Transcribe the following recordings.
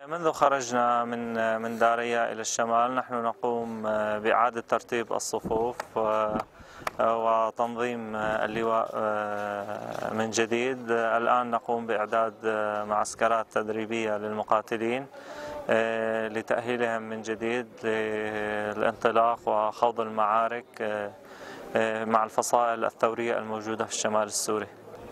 منذ خرجنا من داريا إلى الشمال نحن نقوم بإعادة ترتيب الصفوف وتنظيم اللواء من جديد. الآن نقوم بإعداد معسكرات تدريبية للمقاتلين لتأهيلهم من جديد للانطلاق وخوض المعارك مع الفصائل الثورية الموجودة في الشمال السوري.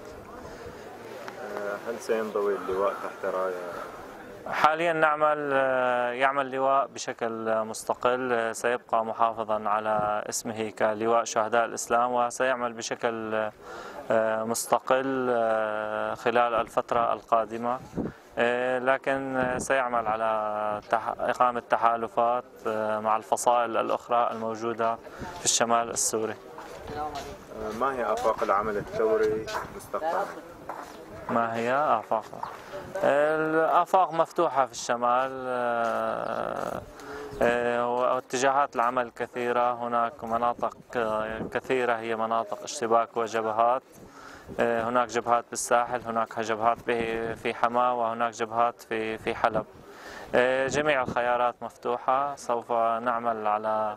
هل سينضوي اللواء تحت راية؟ حاليا يعمل لواء بشكل مستقل، سيبقى محافظا على اسمه كلواء شهداء الإسلام، وسيعمل بشكل مستقل خلال الفترة القادمة، لكن سيعمل على إقامة تحالفات مع الفصائل الأخرى الموجودة في الشمال السوري. ما هي آفاق العمل الثوري مستقبلا؟ ما هي آفاقه؟ الآفاق مفتوحة في الشمال واتجاهات العمل كثيرة. هناك مناطق كثيرة هي مناطق اشتباك وجبهات. هناك جبهات بالساحل، هناك جبهات في حماة، وهناك جبهات في حلب. جميع الخيارات مفتوحة. سوف نعمل على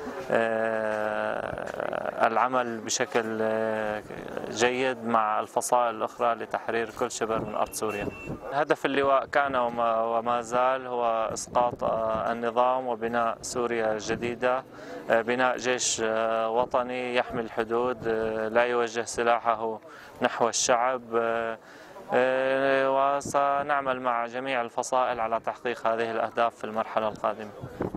العمل بشكل جيد مع الفصائل الأخرى لتحرير كل شبر من أرض سوريا. هدف اللواء كان وما زال هو إسقاط النظام وبناء سوريا جديدة، بناء جيش وطني يحمي الحدود، لا يوجه سلاحه نحو الشعب، وسنعمل مع جميع الفصائل على تحقيق هذه الأهداف في المرحلة القادمة.